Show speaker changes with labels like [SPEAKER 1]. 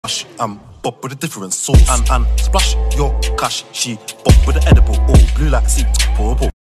[SPEAKER 1] Bob with a different sauce and splash your cash. She bob with the edible, all blue like sea, pour.